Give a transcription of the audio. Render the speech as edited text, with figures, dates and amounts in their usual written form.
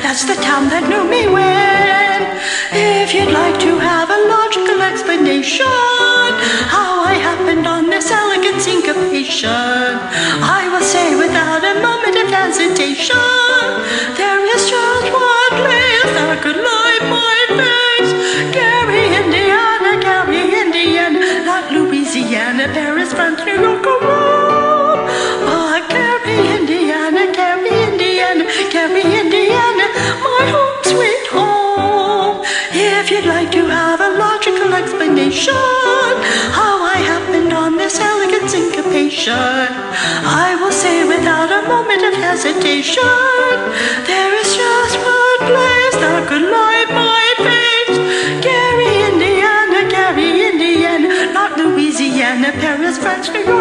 That's the town that knew me when. If you'd like to have a logical explanation how I happened on this elegant syncopation, I will say without a moment of hesitation, there is just one place that could light my face. Gary, Indiana, not Louisiana, Paris, France, New York, or Rome. But Gary, Indiana, my home sweet home. If you'd like to have a logical explanation how I happened on this elegant syncopation, I will say without a moment of hesitation, there is just one place that could light my face. Gary, Indiana, not Louisiana, Paris, France, New York.